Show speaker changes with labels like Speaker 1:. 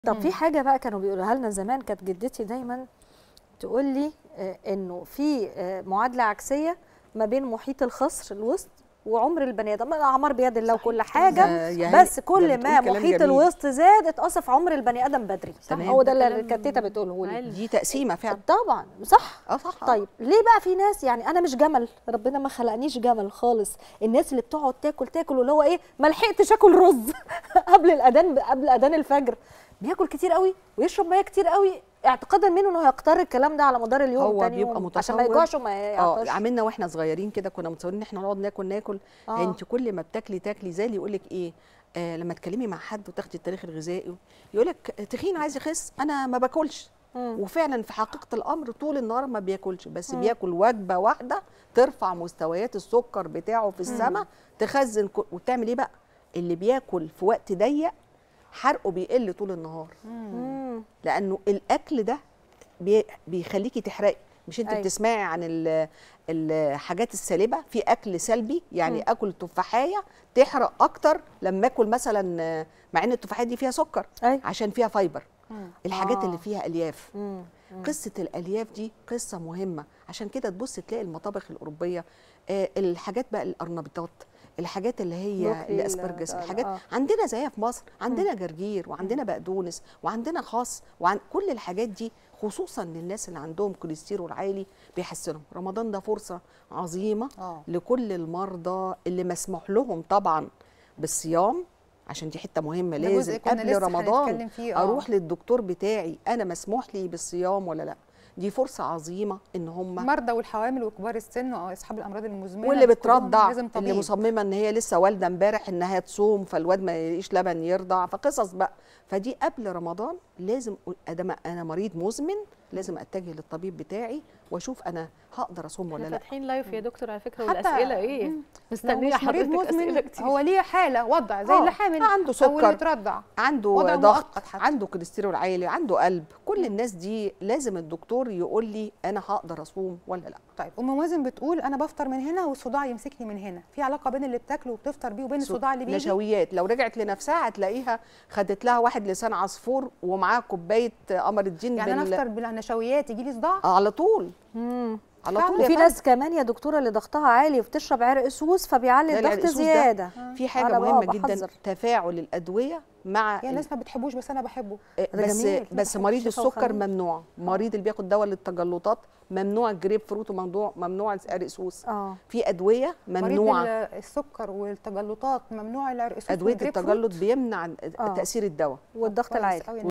Speaker 1: طب في حاجة بقى كانوا بيقولوها لنا زمان، كانت جدتي دايما تقول لي انه في معادلة عكسية ما بين محيط الخصر الوسط وعمر البني ادم. الاعمار بيد الله وكل حاجه، بس كل ما محيط الوسط زاد اتقصف عمر البني ادم بدري. صح، هو ده اللي كانت تيتا بتقوله لي.
Speaker 2: دي تقسيمه فعلا
Speaker 1: طبعا صح.
Speaker 2: صح.
Speaker 1: طيب ليه بقى في ناس، يعني انا مش جمل، ربنا ما خلقنيش جمل خالص، الناس اللي بتقعد تاكل واللي هو ايه، ما لحقتش اكل رز قبل اذان الفجر، بياكل كتير قوي ويشرب ميه كتير قوي اعتقادا منه انه هيقتر الكلام ده على مدار اليوم.
Speaker 2: هو بيبقى متصور
Speaker 1: عشان ما يجوعش وما يعطش.
Speaker 2: عملنا واحنا صغيرين كده، كنا متصورين ان احنا نقعد ناكل. انت كل ما بتاكلي زي اللي يقول لك ايه، لما تكلمي مع حد وتاخدي التاريخ الغذائي يقول لك تخين عايز يخس، انا ما باكلش. وفعلا في حقيقه الامر طول النهار ما بياكلش، بس بياكل وجبه واحده ترفع مستويات السكر بتاعه في السماء، تخزن وتعمل ايه بقى؟ اللي بياكل في وقت ضيق حرقه بيقل طول النهار. لانه الاكل ده بيخليكي تحرقي. مش انت بتسمعي عن الحاجات السالبه في اكل سلبي؟ يعني اكل تفاحيه تحرق اكتر لما اكل مثلا، مع ان التفاحيه دي فيها سكر عشان فيها فايبر. الحاجات اللي فيها الياف، قصه الالياف دي قصه مهمه. عشان كده تبص تلاقي المطابخ الاوروبيه الحاجات بقى القرنبيطات، الحاجات اللي هي الاسبرجس، الحاجات عندنا زيها في مصر، عندنا جرجير وعندنا بقدونس وعندنا خاص كل الحاجات دي خصوصا للناس اللي عندهم كوليسترول عالي بيحسنهم. رمضان ده فرصه عظيمه لكل المرضى اللي مسموح لهم طبعا بالصيام، عشان دي حته مهمه. لازم قبل رمضان اروح للدكتور بتاعي انا مسموح لي بالصيام ولا لا. دي فرصه عظيمه ان هم
Speaker 3: المرضى والحوامل وكبار السن واصحاب الامراض المزمنه
Speaker 2: واللي بترضع، اللي مصممه ان هي لسه والده امبارح انها تصوم فالواد ما يلاقيش لبن يرضع، فقصص بقى. فدي قبل رمضان لازم انا مريض مزمن لازم اتجه للطبيب بتاعي واشوف انا هقدر اصوم ولا لا.
Speaker 4: فاتحين لايف يا دكتور على فكره، والاسئله ايه مستنيه
Speaker 3: حضرتك مزمن. هو ليه حاله وضع زي اللي حامل،
Speaker 2: عنده سكر،
Speaker 3: او اللي بيترضع،
Speaker 2: عنده ضغط، عنده كوليسترول عالي، عنده قلب، كل الناس دي لازم الدكتور يقول لي انا هقدر اصوم ولا لا.
Speaker 3: طيب ام مازن بتقول انا بفطر من هنا والصداع يمسكني من هنا، في علاقه بين اللي بتاكله وبتفطر بيه وبين الصداع اللي بيجي؟
Speaker 2: نشويات. لو رجعت لنفسها هتلاقيها خدت لها واحد لسان عصفور ومعاه كوبايه قمر الدين.
Speaker 3: يعني انا افطر بالنشويات يجي لي صداع
Speaker 2: على طول. على طول.
Speaker 1: وفي ناس كمان يا دكتوره اللي ضغطها عالي وبتشرب عرق سوس فبيعلي الضغط زياده.
Speaker 2: في حاجه مهمه جدا، تفاعل الادويه مع
Speaker 3: يعني الناس ما بتحبوش بس انا بحبه.
Speaker 2: بس مريض السكر ممنوع، مريض اللي بياخد دواء للتجلطات ممنوع الجريب فروت وممنوع العرق سوس. في ادويه ممنوعه.
Speaker 3: مريض السكر والتجلطات ممنوع العرق سوس.
Speaker 2: ادويه التجلط بيمنع تاثير الدواء
Speaker 1: والضغط العالي.